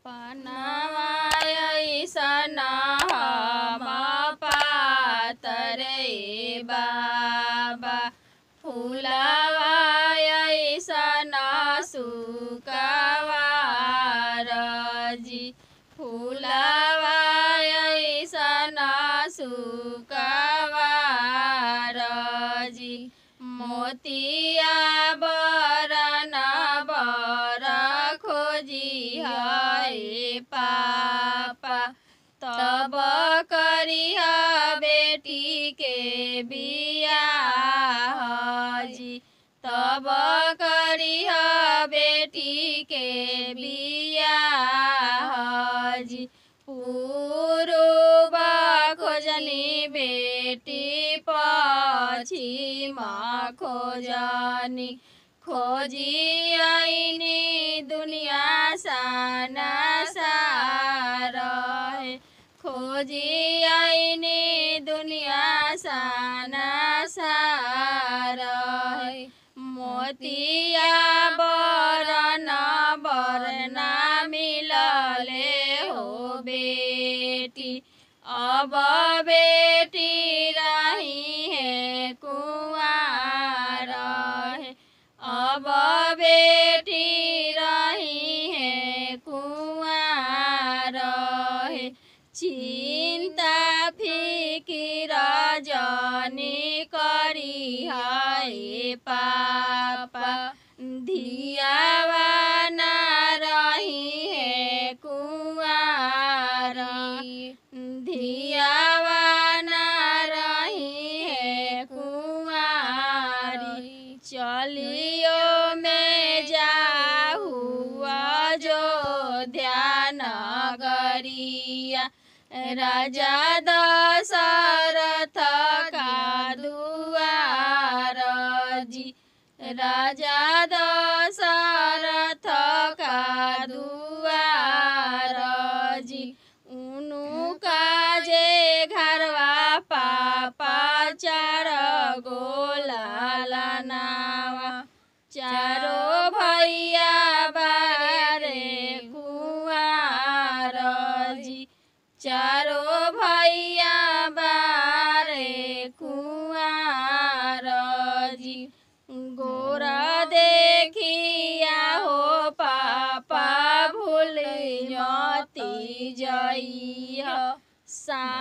पनावा ऐसन हम पातरे बाबा फूलवा ऐसन सुकवार जी फूलवा ऐसन सुकवार जी मोतिया बरन बर खोजी है पापा तब करिह बेटी के बियाह जी तब करिह बेटी के बियाह जी पूर्व खोजनी बेटी पश्चिम खोजनी खोजी आईनी दुनिया साना सारा है खोजी आईनी दुनिया साना सारा है मोतिया बरना मिलले हो बेटी अब बेटी रही है कुंवार है अब बेटी रही है कुंवार है चिंता फिकिर जानी करी है पापा धियावा ना रही है कुंवारी धियावा ना रही है कुंवारी चलियो में जाहुआ जो ध्यान गरिया राजा दशरथ का दुआर जी राजा दशरथ का दुआर जी उनु का जे घरवा पापा चार गोला नावा चारो भैया बारे कुंवार जी चारो भैया बारे कुंवार जी गोरा देखिया हो पापा भूल मती जइह सा